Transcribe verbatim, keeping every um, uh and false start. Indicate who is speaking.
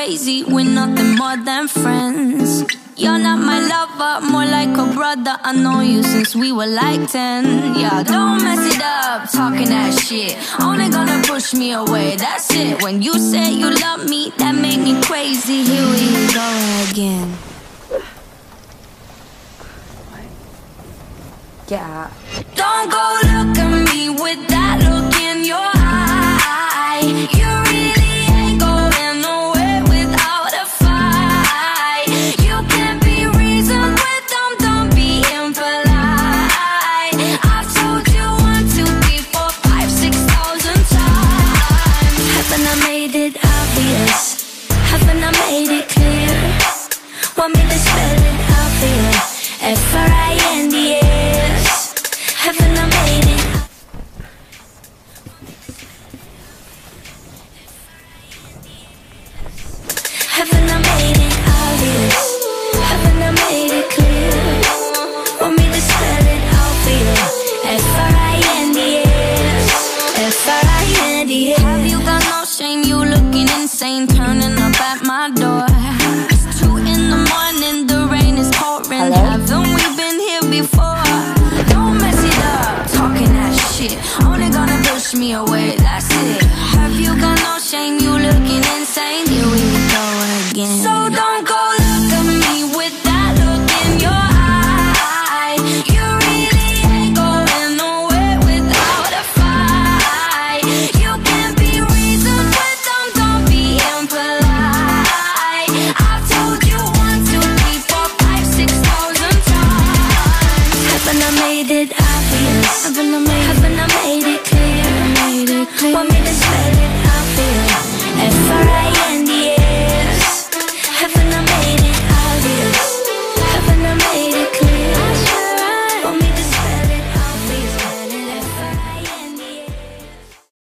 Speaker 1: crazy, we're nothing more than friends. You're not my lover, more like a brother. I know you since we were like ten. Yeah, don't mess it up, talking that shit. Only gonna push me away, that's it. When you say you love me, that made me crazy. Here we go again.
Speaker 2: Yeah.
Speaker 1: Don't go look at me with that look in your eye. You really ain't going nowhere without a fight. You can't be reasoned with them, don't be impolite. I've told you one, two, three, four, five, six thousand times. Haven't I made it obvious? Haven't I made it clear? Want me to spell it out for you? F R I N D S. Haven't I made it? Haven't I made it obvious? Haven't I made it clear? Want me to spell it out for you? F R I N D S. F R I N D S. Have you got no shame? You looking insane, turning up at my door. It's two in the morning, the rain is pouring.
Speaker 2: Hello?
Speaker 1: Haven't we been here before? Don't mess it up, talking that shit. Only gonna push me away, that's it. Have you got no shame? You looking insane. Here we go again. So don't go look at me with that look in your eye. You really ain't going nowhere without a fight. You can't be reasoned with them, don't be impolite. I've told you one, two, three, four, five, six thousand times. Haven't I made it obvious? Haven't I made, haven't I made it clear? Made it clear. Want me to spell it out for you? F R I N